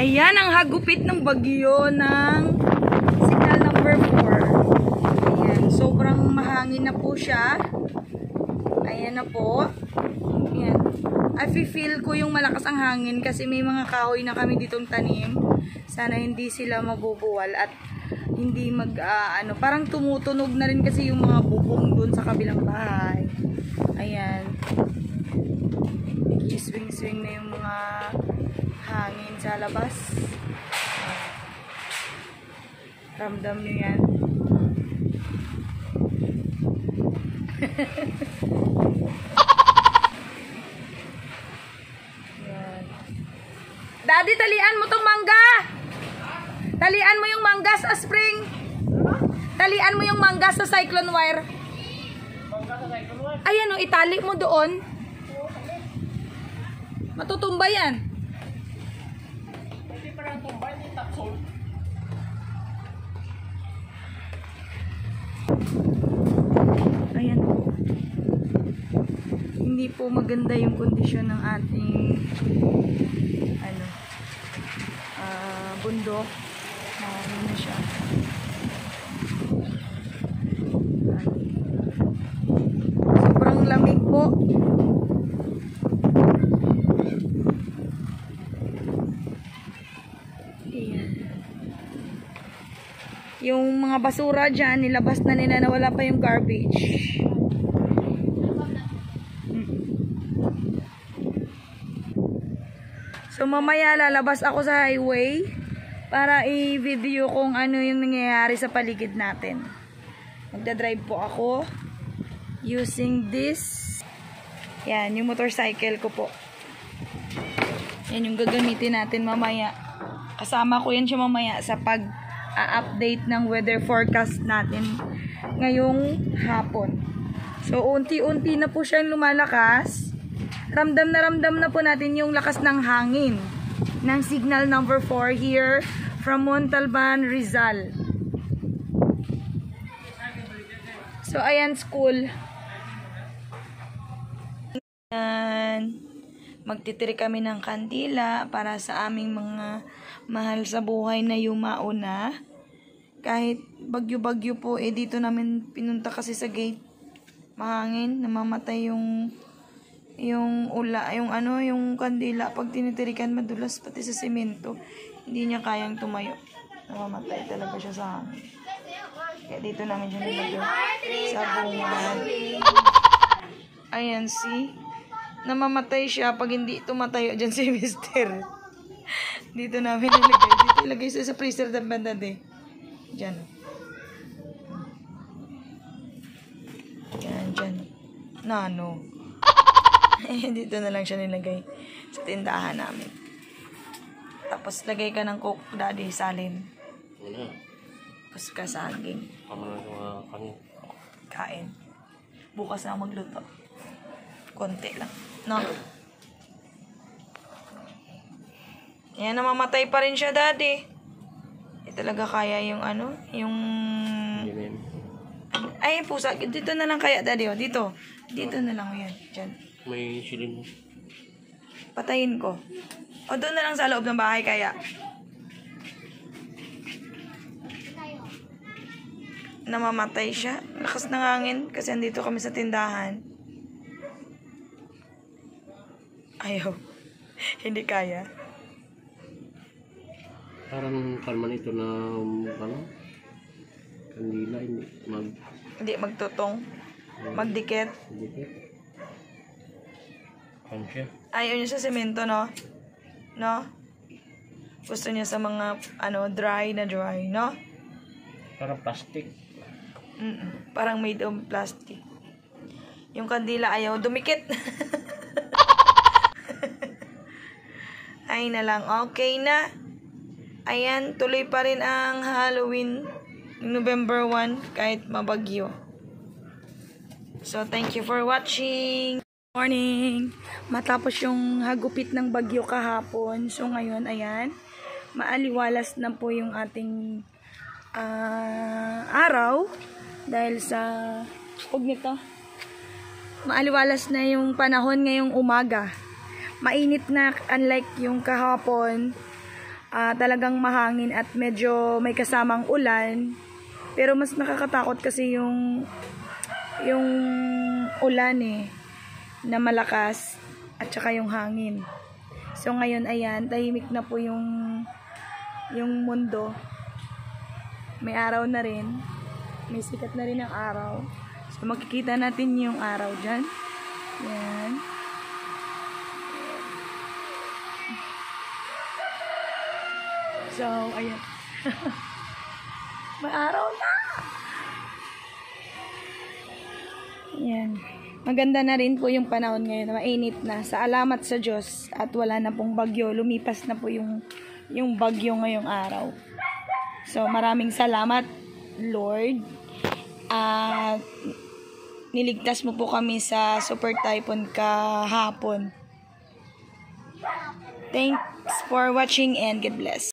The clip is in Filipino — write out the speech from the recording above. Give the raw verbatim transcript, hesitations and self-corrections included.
Ayan ang hagupit ng bagyo ng signal number four. Ayan, sobrang mahangin na po siya. Ayan na po. Ayan. I feel ko yung malakas ang hangin kasi may mga kahoy na kami ditong tanim. Sana hindi sila mabubuwal at hindi mag, uh, ano, parang tumutunog na rin kasi yung mga bubong dun sa kabilang bahay. Ayan. Swing-swing na yung mga hangin sa labas. Ramdam nyo yan. Yan. Daddy, talian mo tong mangga! Talian mo yung mangga sa spring! Talian mo yung mangga sa cyclone wire. Mangga sa cyclone wire? Ayan o, itali mo doon. Matutumba yan. Hindi parang tumba, hindi tapsol. Ayan po. Hindi po maganda yung kondisyon ng ating ano uh, bundok. Ano na siya. Sobrang lamig po. Yung mga basura dyan, nilabas na nila na wala pa yung garbage. So mamaya lalabas ako sa highway para i-video kung ano yung nangyayari sa paligid natin. Magdadrive po ako using this. Yan, yung motorcycle ko po. Yan yung gagamitin natin mamaya. Kasama ko yan siya mamaya sa pag a-update ng weather forecast natin ngayong hapon. So, unti-unti na po siyang lumalakas. Ramdam na ramdam na po natin yung lakas ng hangin ng signal number four here from Montalban, Rizal. So, ayan school. Ayan. Magtitiri kami ng kandila para sa aming mga mahal sa buhay na yumao na. Kahit bagyo-bagyo po, eh dito namin pinunta kasi sa gate. Mahangin, namamatay yung yung ula, yung ano, yung kandila. Pag tinitirikan, madulas pati sa semento. Hindi niya kayang tumayo. Namamatay talaga siya sa hangin. Kaya dito namin siya nilagay sa bungan. Ayan, see? Namamatay siya pag hindi tumatayo dyan si mister. Dito namin nilagay. Dito ilagay sa, sa freezer ng banda de. Dyan. Yan, dyan. Nano. Dito na lang siya nilagay sa tindahan namin. Tapos lagay ka ng coke, daddy, salin. Wala. Tapos ka saging. Kain. Bukas na magluto. Konti lang. No? Yan, namamatay pa rin siya, daddy. Eh, talaga kaya yung ano, yung... Ay, pusa. Dito na lang kaya, daddy, oh. Dito. Dito na lang, yan. Diyan. May silin mo. Patayin ko. O, doon na lang sa loob ng bahay, kaya. Namamatay siya. Lakas ng hangin kasi andito kami sa tindahan. Ayaw. Hindi kaya. Parang kalman ito na ano? Kandila, hindi mag... Hindi magtutong. Magdikit. Magdikit. Ano siya? Ayaw niya sa semento, no? No? Gusto niya sa mga, ano, dry na dry, no? Parang plastic. Mm-mm. Parang made of plastic. Yung kandila ayaw dumikit. Ay na lang, okay na. Ayan, tuloy pa rin ang Halloween November one kahit mabagyo. So, thank you for watching. Morning. Matapos yung hagupit ng bagyo kahapon. So, ngayon, ayan, maaliwalas na po yung ating uh, araw dahil sa huwag nito. Maaliwalas na yung panahon ngayong umaga. Mainit na, unlike yung kahapon. uh, talagang mahangin at medyo may kasamang ulan. Pero mas nakakatakot kasi yung yung ulan eh, na malakas at saka yung hangin. So ngayon ayan, tahimik na po yung yung mundo. May araw na rin. May sikat na rin ang araw. So makikita natin yung araw dyan. Yan. So ayan. May araw na. Yan. Maganda na rin po yung panahon ngayon. Mainit na. Sa alamat sa Diyos. At wala na pong bagyo. Lumipas na po yung, yung bagyo ngayong araw. So, maraming salamat, Lord. At niligtas mo po kami sa super typhoon kahapon. Thanks for watching and God bless.